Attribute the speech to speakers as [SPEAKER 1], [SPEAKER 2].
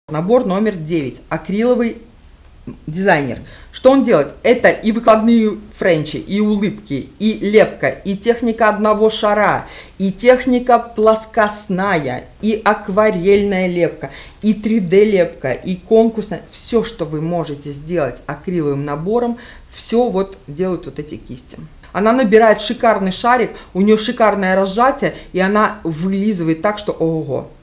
[SPEAKER 1] Набор номер 9. Акриловый дизайнер. Что он делает? Это и выкладные френчи, и улыбки, и лепка, и техника одного шара, и техника плоскостная, и акварельная лепка, и 3D лепка, и конкурсная. Все, что вы можете сделать акриловым набором, все вот делают вот эти кисти. Она набирает шикарный шарик, у нее шикарное разжатие, и она вылизывает так, что ого-го.